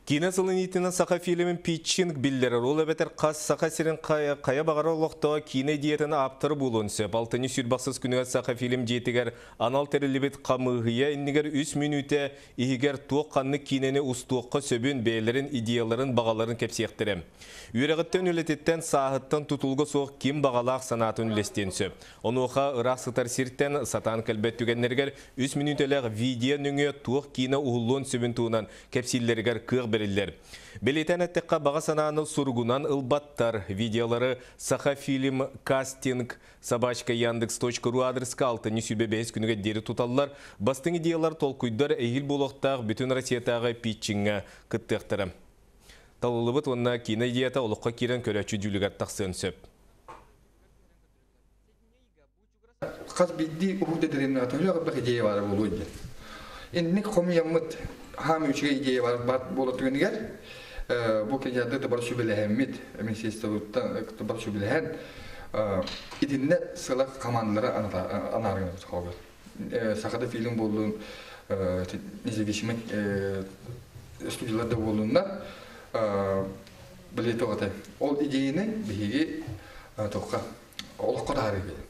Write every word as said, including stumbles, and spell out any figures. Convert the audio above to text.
Кина сылынитина саха фильмин питчинг биллер рол эбетер кас саха сирин кая кая багара лохто кина диетана аптыр булунсы. Балтыны сүрбаксыз күнүгө саха фильм жетигер анал терилибит камыгыя иннигер үч минуте игер туокканны кинени устуокко сөбүн бээлерин идеяларын багаларын кепсиектерем. Үйрөгөттөн үлететтен саахыттан тутулго соок ким багалаак санатын үлестенсө. Онуха ырак сытар сирттен сатан келбет түгеннергер үч минутелер видео нүңө туок кина уллун сөбүн туунан кепсиллергер кык берилер. Белетен әттекка баға сананы сургунан ылбаттар. Видеолары саха фильм кастинг собачка яндекс точка ру адреска алтыны сүрбе бес күніге дері туталылар. Бастың идеялар толкуйдар әйіл болуқтақ бүтін Россиятағы питчинга кыттықтыры. Талылыбыт онна кино идеята олыққа керен көрәчі жүлігат тақсын сөп. Қаз бидді ұғыды дірімні атыңжағы бір идея бары болуыды. Енді қомы яммыд хам үчіге идея бар болу түгенігер. Бұл кенжады бар шүбіліхеммет, Министерствоттан бар шүбіліхен. Идінне сылақ командалары анарыңыз қауыр. Сақады фильм болуын, независимый студияларда болуындар. Білеті оғатай. Ол идеяны бігі тоққа олыққа дары келді.